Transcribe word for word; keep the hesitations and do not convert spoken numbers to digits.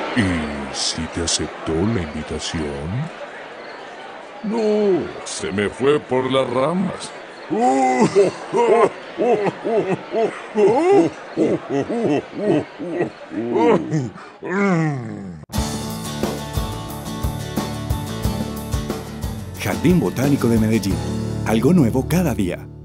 ¿Y si te aceptó la invitación? No, se me fue por las ramas. Jardín Botánico de Medellín. Algo nuevo cada día.